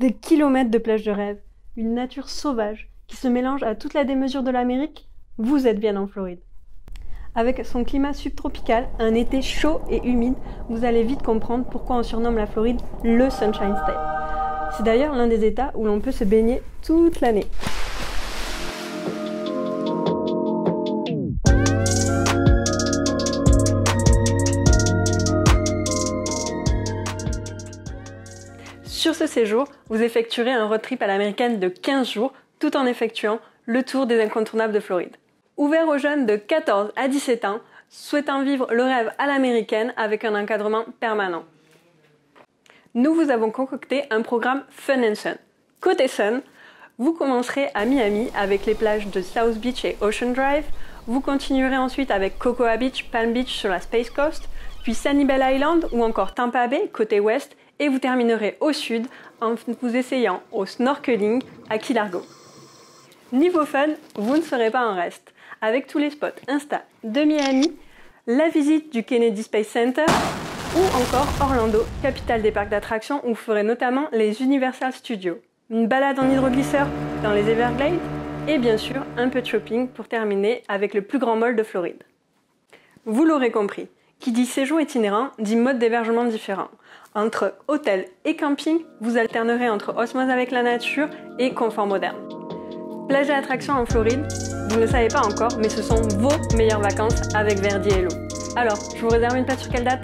Des kilomètres de plages de rêve, une nature sauvage qui se mélange à toute la démesure de l'Amérique, vous êtes bien en Floride. Avec son climat subtropical, un été chaud et humide, vous allez vite comprendre pourquoi on surnomme la Floride le Sunshine State. C'est d'ailleurs l'un des États où l'on peut se baigner toute l'année. Sur ce séjour, vous effectuerez un road trip à l'américaine de 15 jours, tout en effectuant le tour des incontournables de Floride. Ouvert aux jeunes de 14 à 17 ans, souhaitant vivre le rêve à l'américaine avec un encadrement permanent. Nous vous avons concocté un programme Fun and Sun. Côté Sun, vous commencerez à Miami avec les plages de South Beach et Ocean Drive, vous continuerez ensuite avec Cocoa Beach, Palm Beach sur la Space Coast, puis Sanibel Island ou encore Tampa Bay côté ouest, et vous terminerez au sud en vous essayant au snorkeling à Key Largo. Niveau fun, vous ne serez pas en reste, avec tous les spots Insta de Miami, la visite du Kennedy Space Center ou encore Orlando, capitale des parcs d'attractions où vous ferez notamment les Universal Studios, une balade en hydroglisseur dans les Everglades et bien sûr un peu de shopping pour terminer avec le plus grand mall de Floride. Vous l'aurez compris, qui dit séjour itinérant dit mode d'hébergement différent. Entre hôtel et camping, vous alternerez entre osmose avec la nature et confort moderne. Plage et attractions en Floride, vous ne le savez pas encore, mais ce sont vos meilleures vacances avec Verdi et l'eau. Alors, je vous réserve une place sur quelle date ?